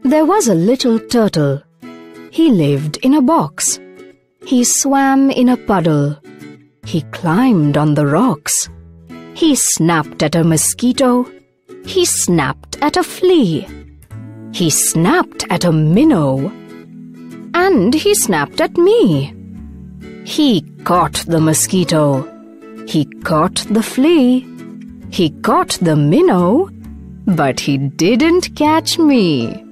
There was a little turtle. He lived in a box. He swam in a puddle. He climbed on the rocks. He snapped at a mosquito. He snapped at a flea. He snapped at a minnow. And he snapped at me. He caught the mosquito. He caught the flea. He caught the minnow. But he didn't catch me.